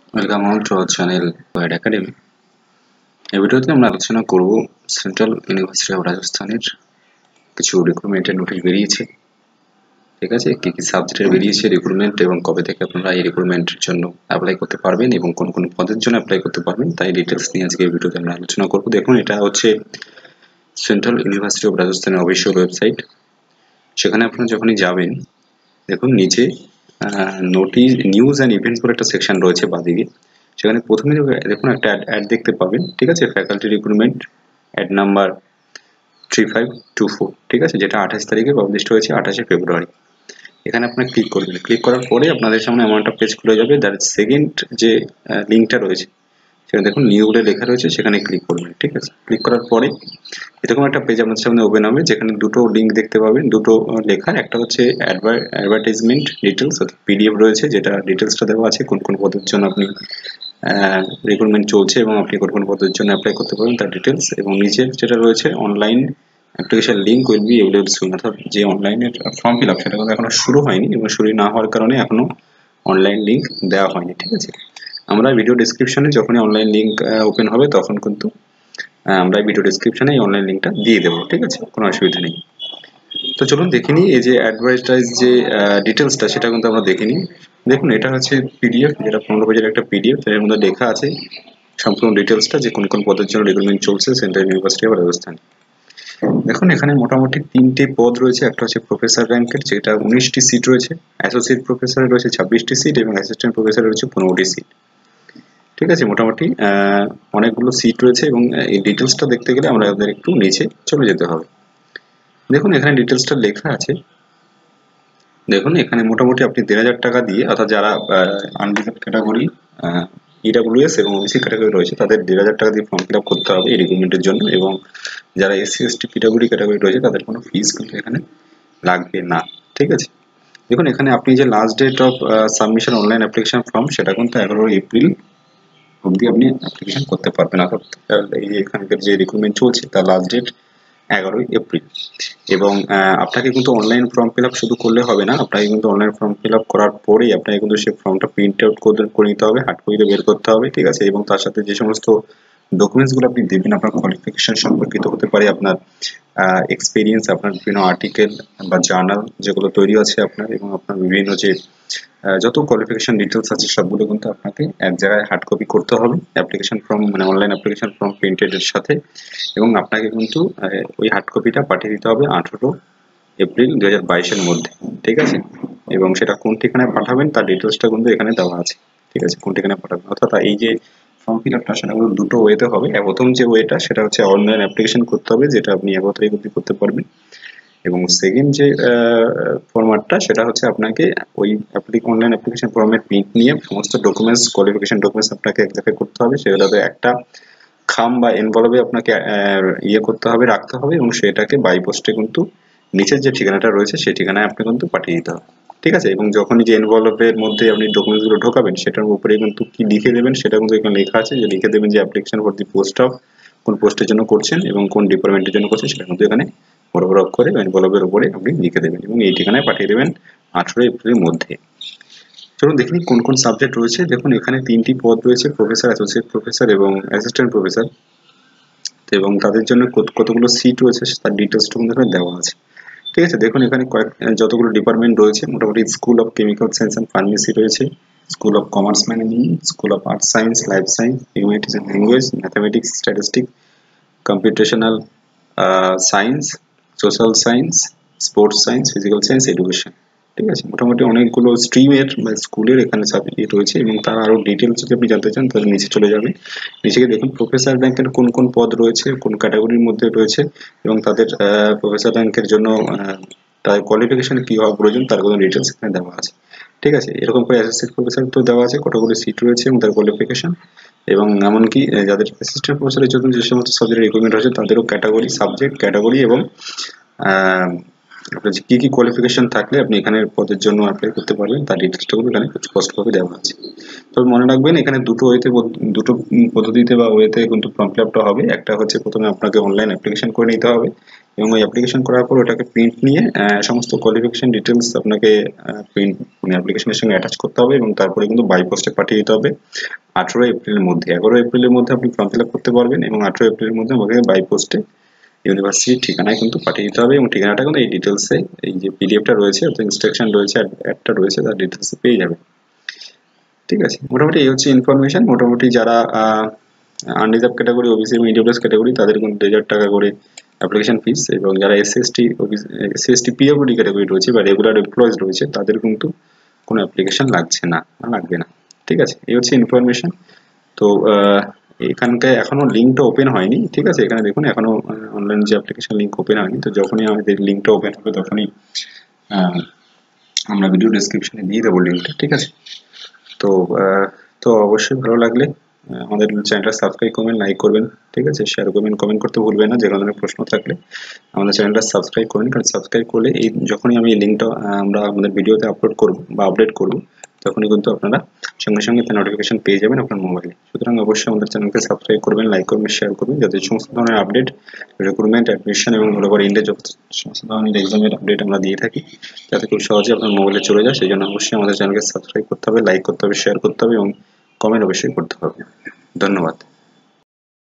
Welcome all to our channel Guide Academy. এই ভিডিওতে আমরা আলোচনা করব সেন্ট্রাল ইউনিভার্সিটি অফ রাজস্থানের কিছু রিক্রুটমেন্টের নোটিশ বেরিয়েছে। ঠিক আছে, কি কি সাবজেক্টের বেরিয়েছে রিক্রুটমেন্ট এবং কবে থেকে আপনারা এই রিক্রুটমেন্টের জন্য অ্যাপ্লাই করতে পারবেন এবং কোন কোন পদের জন্য অ্যাপ্লাই করতে পারবেন তাই ডিটেইলস নিয়ে আজকে এই ভিডিওতে আমরা আলোচনা করব। দেখুন, এটা হচ্ছে সেন্ট্রাল ইউনিভার্সিটি অফ রাজস্থানের অফিসিয়াল ওয়েবসাইট। সেখানে আপনারা যখনই যাবেন, দেখুন নিচে নোটিশ নিউজ অ্যান্ড ইভেন্টস বলে একটা সেকশন রয়েছে বাঁদিকে। সেখানে প্রথমে দেখুন একটা অ্যাড দেখতে পাবেন। ঠিক আছে, ফ্যাকাল্টি রিক্রুটমেন্ট অ্যাড নাম্বার 3524, ঠিক আছে, যেটা 28 তারিখে পাবলিশ হয়েছে, 28শে ফেব্রুয়ারি। এখানে আপনারা ক্লিক করবেন। ক্লিক করার পরে আপনাদের সামনে এমন একটা পেজ খুলে যাবে। তার সেকেন্ড যে লিঙ্কটা রয়েছে সেখানে দেখুন নিউ বলে লেখা রয়েছে, সেখানে ক্লিক করবেন। ঠিক আছে, ক্লিক করার পরে এরকম একটা পেজ আপনাদের সামনে ওপেন হবে, যেখানে দুটো লিঙ্ক দেখতে পাবেন, দুটো লেখা। একটা হচ্ছে অ্যাডভার্টাইজমেন্ট ডিটেলস অর্থাৎ পিডিএফ রয়েছে, যেটা ডিটেলসটা দেওয়া আছে কোন কোন পদের জন্য আপনি রিক্রুটমেন্ট চলছে এবং আপনি কোন কোন পদের জন্য অ্যাপ্লাই করতে পারবেন তার ডিটেলস। এবং নিচের যেটা রয়েছে online application link will be available soon, অর্থাৎ যে অনলাইনের ফর্ম ফিল আপ সেটা কিন্তু এখনো শুরু হয়নি এবং শুরু না হওয়ার কারণে এখনো অনলাইন লিঙ্ক দেওয়া হয়নি। ঠিক আছে, আমরা ভিডিও ডেসক্রিপশনে যখনই অনলাইন লিঙ্ক ওপেন হবে তখন কিন্তু আমরা ভিডিও ডেসক্রিপশনে এই অনলাইন লিঙ্কটা দিয়ে দেবো। ঠিক আছে, কোনো অসুবিধা নেই। তো চলুন দেখে নিই এই যে অ্যাডভার্টাইজ যে ডিটেলসটা সেটা কিন্তু আমরা দেখে নিই। দেখুন, এটা হচ্ছে পিডিএফ, যেটা 15 পেজের একটা পিডিএফ। এর মধ্যে লেখা আছে সম্পূর্ণ ডিটেলসটা যে কোন কোন পদের জন্য রিক্রুটমেন্ট চলছে সেন্ট্রাল ইউনিভার্সিটি অফ রাজস্থান। দেখুন, এখানে মোটামুটি 3টে পদ রয়েছে। একটা হচ্ছে প্রফেসর র্যাঙ্কের, যেটা 19টি সিট রয়েছে। অ্যাসোসিয়েট প্রফেসরের রয়েছে 26টি সিট এবং অ্যাসিস্ট্যান্ট প্রফেসরের রয়েছে 15টি সিট। ঠিক আছে, মোটামুটি অনেকগুলো সিট রয়েছে এবং এই ডিটেলসটা দেখতে গেলে আমাদের একটু নিচে চলে যেতে হবে। দেখুন, এখানে ডিটেলসটা লেখা আছে। দেখুন, এখানে মোটামুটি আপনি 1,500 টাকা দিয়ে, অর্থাৎ যারা আনরিজার্ভড ক্যাটাগরি, ইডাব্লিউএস এবং ওবিসি ক্যাটাগরি রয়েছে তাদের 1,500 টাকা দিয়ে ফর্ম ফিল আপ করতে হবে এই রিক্রুটমেন্টের জন্য। এবং যারা এসসি এসটি পিডব্লিউডি ক্যাটাগরি রয়েছে তাদের কোনো ফিস কিন্তু এখানে লাগবে না। ঠিক আছে, দেখুন এখানে আপনি যে last date of submission online application form সেটা কিন্তু 11 এপ্রিল অবধি আপনি অ্যাপ্লিকেশন করতে পারবেন। অর্থাৎ এই এখানকার যে রিক্রুটমেন্ট চলছে তার লাস্ট ডেট 11 এপ্রিল। এবং আপনাকে কিন্তু অনলাইন ফর্ম ফিল আপ শুধু করলে হবে না, আপনাকে কিন্তু অনলাইন ফর্ম ফিল আপ করার পরেই আপনাকে কিন্তু সেই ফর্মটা প্রিন্ট আউট করে নিতে হবে, হার্ড কপিতে বের করতে হবে। ঠিক আছে, এবং তার সাথে যে সমস্ত ডকুমেন্টসগুলো আপনি দেবেন, আপনার কোয়ালিফিকেশন সম্পর্কিত হতে পারে, আপনার এক্সপিরিয়েন্স, আপনার বিভিন্ন আর্টিকেল বা জার্নাল যেগুলো তৈরি আছে আপনার, এবং আপনার বিভিন্ন যে যত কোয়ালিফিকেশন ডিটেলস আছে সবগুলো কিন্তু আপনাকে এক জায়গায় হার্ড কপি করতে হবে অ্যাপ্লিকেশন ফর্ম, মানে অনলাইন অ্যাপ্লিকেশন ফর্ম প্রিন্টেড এর সাথে। এবং আপনাকে কিন্তু ওই হার্ড কপিটা পাঠিয়ে দিতে হবে 18 এপ্রিল 2022-এর মধ্যে। ঠিক আছে, এবং সেটা কোন ঠিকানায় পাঠাবেন তার ডিটেলসটা কিন্তু এখানে দেওয়া আছে। ঠিক আছে, কোন ঠিকানায় পাঠাবেন, অর্থাৎ এই যে ফর্ম ফিল আপটা সেটা কিন্তু দুটো ওয়েতে হবে। প্রথম যে ওয়েটা সেটা হচ্ছে অনলাইন অ্যাপ্লিকেশন করতে হবে, যেটা আপনি 11 তারিখ অবধি করতে পারবেন। এবং সেকেন্ড যে ফরম্যাটটা সেটা হচ্ছে আপনাকে ওই অনলাইন অ্যাপ্লিকেশন ফর্মের প্রিন্ট নিয়ে সমস্ত ডকুমেন্টস, কোয়ালিফিকেশন ডকুমেন্টস আপনাকে এক জায়গায় করতে হবে। সেগুলোতে একটা খাম বা এনভলভে আপনাকে করতে হবে, রাখতে হবে, এবং সেটাকে বাই পোস্টে কিন্তু নিচের যে ঠিকানাটা রয়েছে সেই ঠিকানায় আপনি কিন্তু পাঠিয়ে দিতে হবে। ঠিক আছে, এবং যখনই যে এনভলভের মধ্যে আপনি ডকুমেন্টসগুলো ঢোকাবেন সেটার উপরে কিন্তু কি লিখে দেবেন সেটা কিন্তু এখানে লেখা আছে, যে লিখে দেবেন যে application for the post of, কোন পোস্টের জন্য করছেন এবং কোন ডিপার্টমেন্টের জন্য করছেন সেটা কিন্তু এখানে বড় বড় অক্ষরে এনভলভের উপরে আপনি লিখে দেবেন এবং এই ঠিকানায় পাঠিয়ে দেবেন 18 এপ্রিলের মধ্যে। চলুন দেখে নিই কোন কোন সাবজেক্ট রয়েছে। দেখুন, এখানে 3টি পদ রয়েছে, প্রফেসর, অ্যাসোসিয়েট প্রফেসর এবং অ্যাসিস্ট্যান্ট প্রফেসর। এবং তাদের জন্য কতগুলো সিট রয়েছে তার ডিটেলসটা কিন্তু এখানে দেওয়া আছে। ঠিক আছে, দেখুন এখানে যতগুলো ডিপার্টমেন্ট রয়েছে, মোটামুটি school of chemical science and pharmacy রয়েছে, school of commerce management, school of arts science, life science, humanities and language, mathematics, statistics, computational science, social science, sports science, physical science, education. ঠিক আছে, মোটামুটি অনেকগুলো স্ট্রিমের বা স্কুলের এখানে সাবজেক্ট রয়েছে। এবং তার আরো ডিটেলস যদি আপনি জানতে চান তাহলে নিচে চলে যাবেন। নিচে গিয়ে দেখুন প্রফেসর র্যাঙ্কের কোন কোন পদ রয়েছে, কোন ক্যাটাগরির মধ্যে রয়েছে, এবং তাদের প্রফেসর র্যাঙ্কের জন্য তার কোয়ালিফিকেশন কি হওয়া প্রয়োজন তার কোনো ডিটেলস এখানে দেওয়া আছে। ঠিক আছে, এরকম করে অ্যাসোসিয়েট প্রফেসর তো দেওয়া আছে, কতগুলো সিট রয়েছে এবং তার কোয়ালিফিকেশন। এবং এমনকি যাদের অ্যাসিস্ট্যান্ট প্রফেসরের জন্য যে সমস্ত সাবজেক্ট রিক্রুটমেন্ট হচ্ছে তাদেরও ক্যাটাগরি, সাবজেক্ট ক্যাটাগরি এবং আপনার যে কি কোয়ালিফিকেশন থাকলে আপনি এখানে পদের জন্য অ্যাপ্লাই করতে পারবেন তার ডিটেলসটা কিন্তু এখানে খুব স্পষ্টভাবে দেওয়া আছে। তবে মনে রাখবেন এখানে দুটো পদ্ধতিতে বা ওয়েতে কিন্তু ফর্ম ফিল আপটা হবে। একটা হচ্ছে প্রথমে আপনাকে অনলাইন অ্যাপ্লিকেশন করে নিতে হবে এবং ওই অ্যাপ্লিকেশন করার পর ওটাকে প্রিন্ট নিয়ে সমস্ত কোয়ালিফিকেশন ডিটেলস আপনাকে প্রিন্ট মানে অ্যাপ্লিকেশনের সঙ্গে অ্যাটাচ করতে হবে এবং তারপরে কিন্তু বাই পোস্টে পাঠিয়ে দিতে হবে 18 এপ্রিলের মধ্যে। 11 এপ্রিলের মধ্যে আপনি ফর্ম ফিল আপ করতে পারবেন এবং 18 এপ্রিলের মধ্যে আমাকে বাই পোস্টে ইউনিভার্সিটির ঠিকানায় কিন্তু পাঠিয়ে দিতে হবে এবং ঠিকানাটা কিন্তু এই ডিটেলসে এই যে পিডিএফটা রয়েছে অর্থাৎ ইনস্ট্রাকশন রয়েছে অ্যাডটা রয়েছে তার ডিটেলসে পেয়ে যাবে। ঠিক আছে, মোটামুটি এই হচ্ছে ইনফরমেশন। মোটামুটি যারা আনরিজার্ভ ক্যাটাগরি, ওবিসি এবং ইডব্লিউএস ক্যাটাগরি তাদের কিন্তু 1000 টাকা করে অ্যাপ্লিকেশন ফিস এবং যারা এসসি এসটি পিডব্লিউডি ক্যাটাগরি রয়েছে বা রেগুলার এমপ্লয়িজ রয়েছে তাদের কিন্তু কোনো অ্যাপ্লিকেশন লাগবে না। ঠিক আছে, এই হচ্ছে ইনফরমেশন। তো এখানকার এখনো লিঙ্কটা ওপেন হয়নি। ঠিক আছে, এখানে দেখুন এখনো অনলাইন যে অ্যাপ্লিকেশন লিঙ্ক ওপেন হয়নি। তো যখনই আমাদের লিঙ্কটা ওপেন হবে তখনই আমরা ভিডিও ডেসক্রিপশনে দিয়ে দেবো লিঙ্কটা। ঠিক আছে, তো তো অবশ্যই ভালো লাগলে আমাদের চ্যানেলটা সাবস্ক্রাইব করবেন, লাইক করবেন। ঠিক আছে, শেয়ার করবেন, কমেন্ট করতে ভুলবেন না। যে কোনো ধরনের প্রশ্ন থাকলে আমাদের চ্যানেলটা সাবস্ক্রাইব করবেন, কারণ সাবস্ক্রাইব করলে এই যখনই আমি এই লিঙ্কটা আমরা আমাদের ভিডিওতে আপলোড করব বা আপডেট করব তখনই কিন্তু আপনারা সঙ্গে সঙ্গে তার নোটিফিকেশন পেয়ে যাবেন আপনার মোবাইলে। সুতরাং অবশ্যই আমাদের চ্যানেলকে সাবস্ক্রাইব করবেন, লাইক করবেন, শেয়ার করবেন, যাতে সমস্ত ধরনের আপডেট রিক্রুটমেন্ট, অ্যাডমিশন এবং অল ওভার ইন্ডিয়া যত সমস্ত ধরনের এক্সামের আপডেট আমরা দিয়ে থাকি যাতে খুব সহজে আপনার মোবাইলে চলে যায়। সেই জন্য অবশ্যই আমাদের চ্যানেলকে সাবস্ক্রাইব করতে হবে, লাইক করতে হবে, শেয়ার করতে হবে এবং কমেন্ট অবশ্যই করতে হবে। ধন্যবাদ।